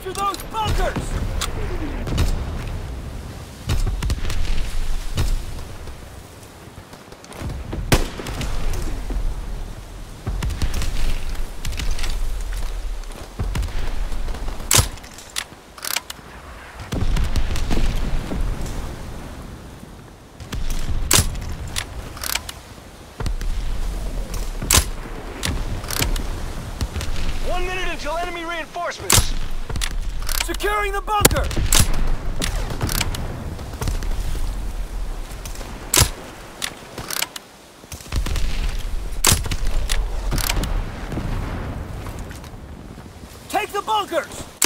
Capture those bunkers! Until enemy reinforcements. Securing the bunker! Take the bunkers!